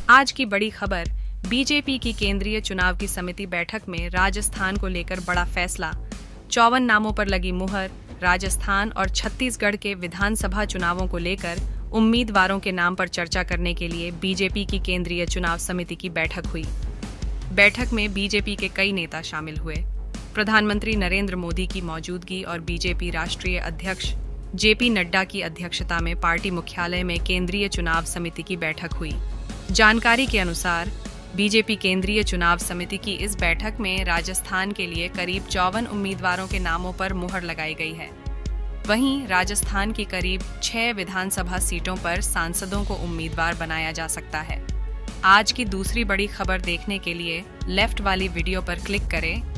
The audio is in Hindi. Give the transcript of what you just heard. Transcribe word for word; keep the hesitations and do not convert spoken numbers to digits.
आज की बड़ी खबर, बीजेपी की केंद्रीय चुनाव की समिति बैठक में राजस्थान को लेकर बड़ा फैसला। चौवन नामों पर लगी मुहर। राजस्थान और छत्तीसगढ़ के विधानसभा चुनावों को लेकर उम्मीदवारों के नाम पर चर्चा करने के लिए बीजेपी की केंद्रीय चुनाव समिति की बैठक हुई। बैठक में बीजेपी के कई नेता शामिल हुए। प्रधानमंत्री नरेंद्र मोदी की मौजूदगी और बीजेपी राष्ट्रीय अध्यक्ष जेपी नड्डा की अध्यक्षता में पार्टी मुख्यालय में केंद्रीय चुनाव समिति की बैठक हुई। जानकारी के अनुसार बीजेपी केंद्रीय चुनाव समिति की इस बैठक में राजस्थान के लिए करीब चौवन उम्मीदवारों के नामों पर मुहर लगाई गई है। वहीं राजस्थान की करीब छह विधानसभा सीटों पर सांसदों को उम्मीदवार बनाया जा सकता है। आज की दूसरी बड़ी खबर देखने के लिए लेफ्ट वाली वीडियो पर क्लिक करें